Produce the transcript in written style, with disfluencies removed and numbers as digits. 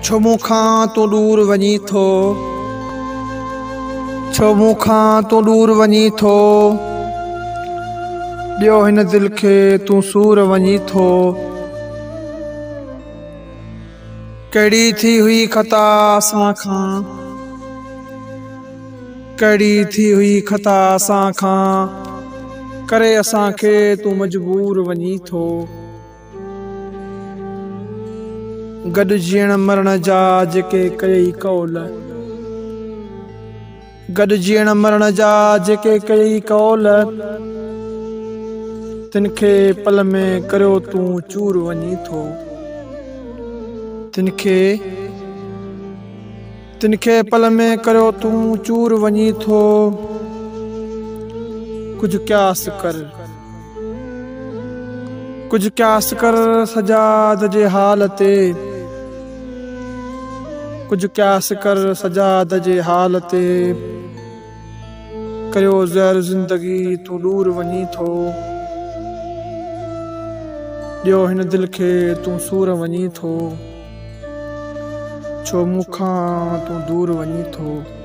छो मूंखां तूं दूर वञी थो, छो मूंखां तूं दूर वञी थो, ॾियो हिन दिलि खे तूं सूर वञी थो। कहिड़ी थी हुई ख़ता असां खां, कहिड़ी थी हुई ख़ता असां खां, करे असांखे तूं मजबूर वञी थो। गॾु जीअण मरण जा जेके कयई कौल, गॾु जीअण मरण जा जेके कयई कौल, तिन खे पल में करियो तूं चूर वञी थो। तिन खे पल में करियो तूं चूर वञी थो। कुझु क्यास कर सजाद जे हाल ते, कुझु क्यास कर सजाद जे हाल ते, करियो ज़हर ज़िंदगी तूं दूर वञी थो। ॾियो हिन दिलि खे तूं सूर वञी थो, छो मूंखां तूं दूर वञी थो।